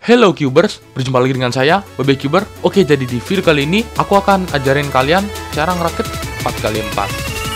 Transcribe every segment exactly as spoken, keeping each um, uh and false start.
Hello Cubers, berjumpa lagi dengan saya, Bebe Cuber. Oke, jadi di video kali ini aku akan ajarin kalian cara ngerakit empat kali empat.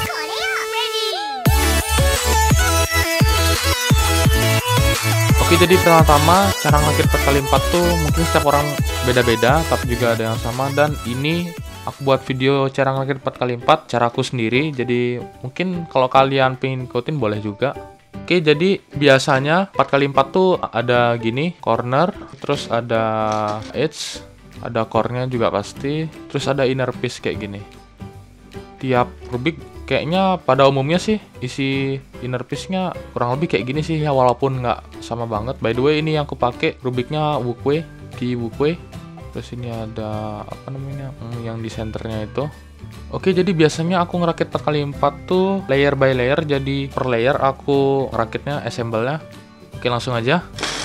Oke, jadi pertama cara ngerakit empat kali empat tuh mungkin setiap orang beda-beda, tapi juga ada yang sama. Dan ini aku buat video cara ngerakit empat kali empat, cara aku sendiri. Jadi mungkin kalau kalian pengen ikutin boleh juga. Oke, jadi biasanya empat kali empat tuh ada gini, corner, terus ada edge, ada core-nya juga pasti, terus ada inner piece kayak gini. Tiap rubik kayaknya pada umumnya sih isi inner piece-nya kurang lebih kayak gini sih ya, walaupun nggak sama banget. By the way, ini yang aku pakai rubiknya Wukwe, Ki Wukwe. Terus ini ada apa namanya, hmm, yang di senternya itu. Oke, jadi biasanya aku ngerakit empat kali empat tuh layer by layer. Jadi per layer aku ngerakitnya, assemble-nya. Oke, langsung aja.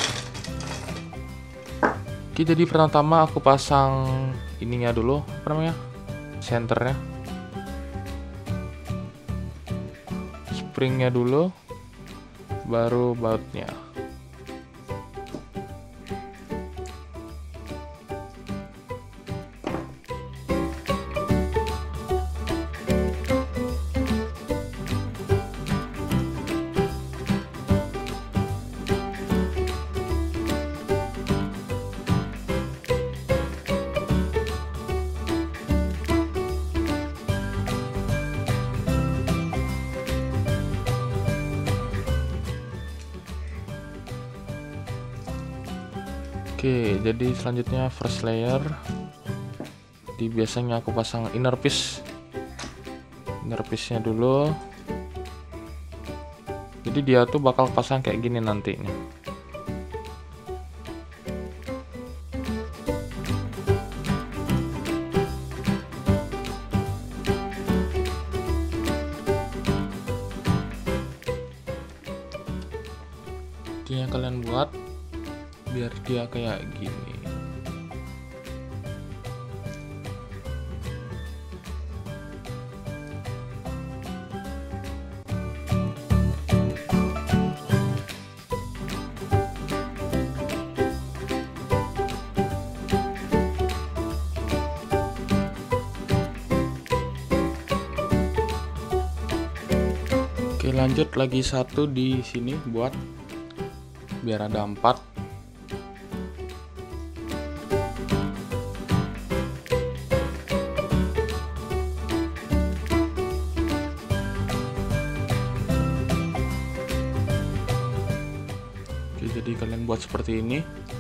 Oke, jadi pertama aku pasang ininya dulu, apa namanya, senternya, springnya dulu, baru bautnya. Oke, jadi selanjutnya first layer. Di biasanya aku pasang inner piece, inner piece-nya dulu. Jadi dia tuh bakal pasang kayak gini nantinya. Ini yang kalian buat biar dia kayak gini. Oke, lanjut lagi satu di sini buat biar ada empat. Jadi kalian buat seperti ini,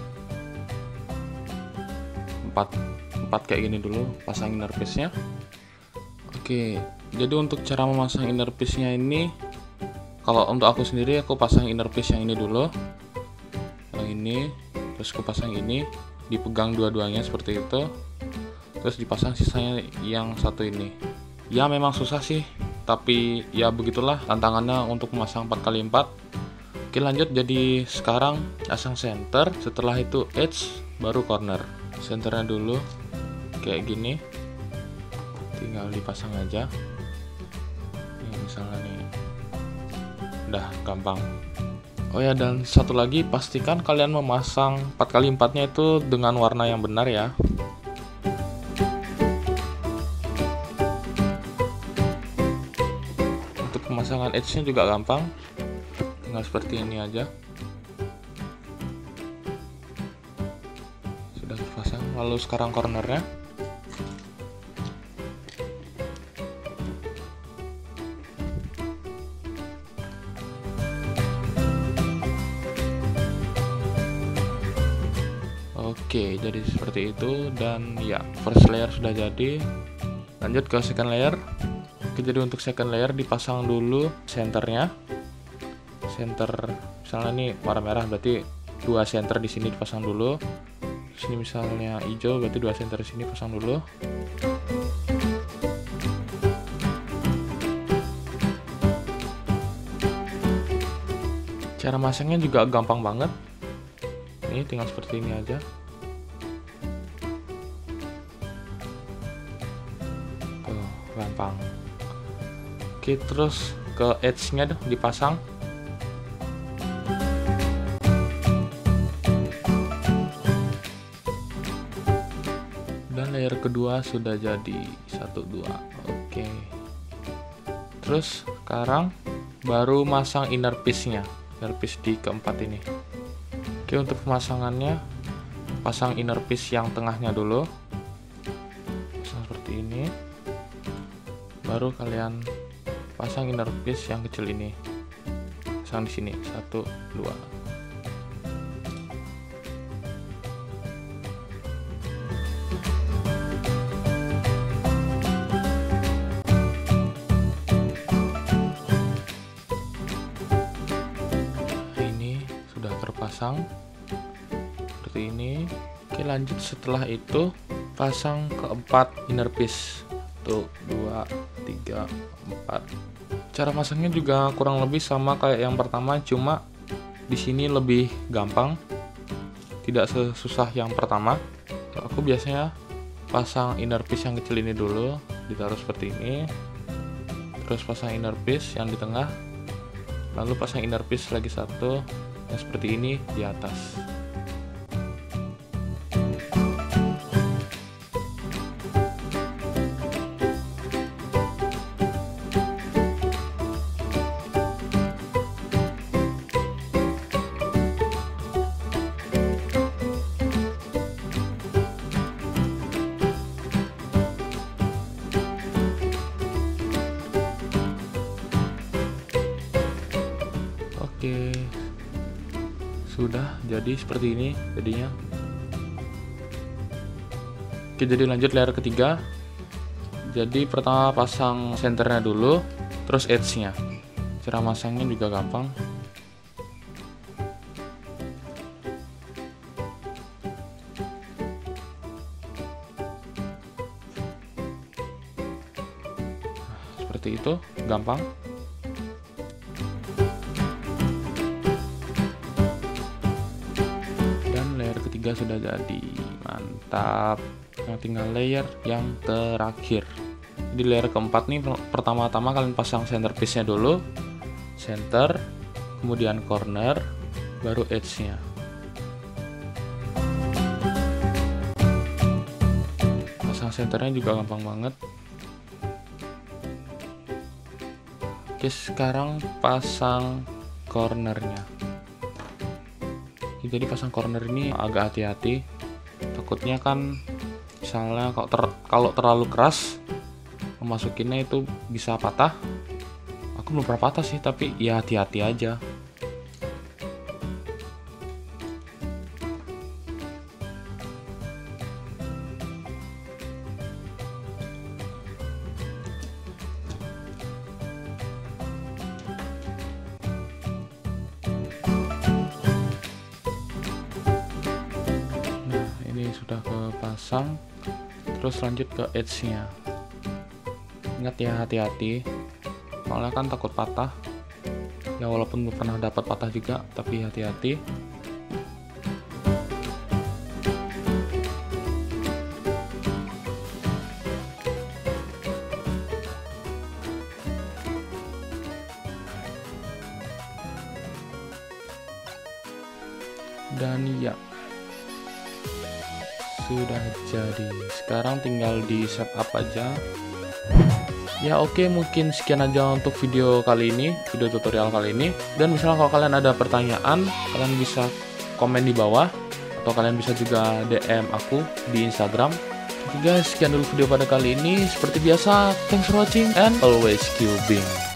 empat empat kayak gini dulu, pasang inner piece-nya. Oke, jadi untuk cara memasang inner piece-nya ini, kalau untuk aku sendiri aku pasang inner piece yang ini dulu, yang ini, terus aku pasang ini, dipegang dua-duanya seperti itu, terus dipasang sisanya yang satu ini. Ya memang susah sih, tapi ya begitulah tantangannya untuk memasang empat kali empat. Oke, lanjut. Jadi sekarang pasang center, setelah itu edge, baru corner. Centernya dulu kayak gini, tinggal dipasang aja. Ini misalnya nih, udah gampang. Oh ya, dan satu lagi, pastikan kalian memasang empat kali empatnya itu dengan warna yang benar ya. Untuk pemasangan edge-nya juga gampang, tinggal seperti ini aja. Sudah terpasang. Lalu sekarang cornernya. Oke, jadi seperti itu. Dan ya, first layer sudah jadi. Lanjut ke second layer. Oke, jadi untuk second layer dipasang dulu senternya. Center misalnya nih warna merah, berarti dua center di sini dipasang dulu. Sini misalnya hijau, berarti dua center di sini pasang dulu. Cara masangnya juga gampang banget. Ini tinggal seperti ini aja. Tuh, gampang. Oke, terus ke edge-nya dipasang. Dan layer kedua sudah jadi satu dua. Oke. Terus sekarang baru masang inner piece-nya. Inner piece di keempat ini. Oke, untuk pemasangannya pasang inner piece yang tengahnya dulu. Pasang seperti ini. Baru kalian pasang inner piece yang kecil ini. Pasang di sini. Satu, dua. Terpasang seperti ini. Oke, lanjut setelah itu pasang keempat inner piece. Tuh, dua, tiga, empat. Cara pasangnya juga kurang lebih sama kayak yang pertama, cuma di sini lebih gampang. Tidak sesusah yang pertama. Aku biasanya pasang inner piece yang kecil ini dulu, ditaruh seperti ini. Terus pasang inner piece yang di tengah. Lalu pasang inner piece lagi satu yang seperti ini di atas. Oke, sudah jadi seperti ini jadinya. Oke, jadi lanjut layer ketiga. Jadi pertama pasang senternya dulu, terus edge-nya. Cara masangnya juga gampang. Nah, seperti itu, gampang. Ketiga sudah jadi, mantap. Nah, tinggal layer yang terakhir. Di layer keempat nih, pertama-tama kalian pasang center piece-nya dulu, center, kemudian corner, baru edge-nya. Pasang centernya juga gampang banget. Oke, sekarang pasang cornernya. Jadi pasang corner ini agak hati-hati, takutnya kan misalnya kalau, ter, kalau terlalu keras memasukinnya itu bisa patah. Aku belum pernah patah sih, tapi ya hati-hati aja. Sudah kepasang, terus lanjut ke edge-nya. Ingat ya, hati-hati, soalnya kan takut patah ya, walaupun pernah dapat patah juga, tapi hati-hati. Dan ya, sudah jadi. Sekarang tinggal di setup aja. Ya oke, okay, mungkin sekian aja untuk video kali ini, video tutorial kali ini. Dan misalnya kalau kalian ada pertanyaan, kalian bisa komen di bawah, atau kalian bisa juga D M aku di Instagram. Oke guys, sekian dulu video pada kali ini. Seperti biasa, thanks for watching and always cubing.